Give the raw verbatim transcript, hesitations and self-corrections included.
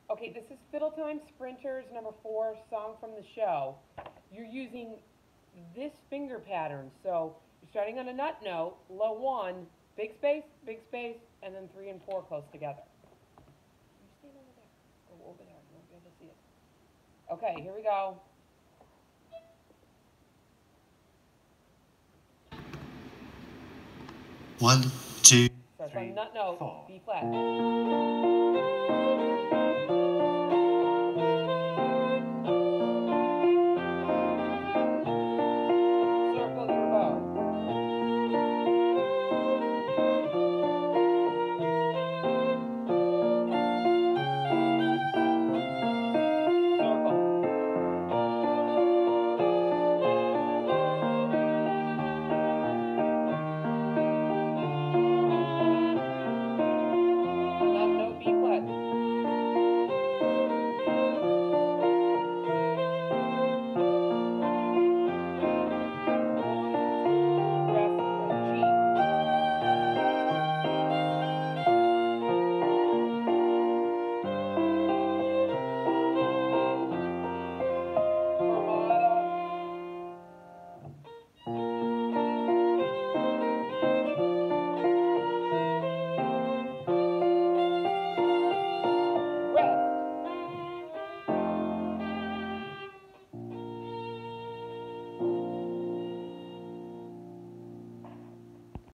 Okay, this is Fiddle Time Sprinters number four, song from the show. You're using this finger pattern. So you're starting on a nut note, low one, big space, big space, and then three and four close together. You stand over there. Go over there. You won't be able to see it. Okay, here we go. One, two, So it's three, on nut note, four. B flat.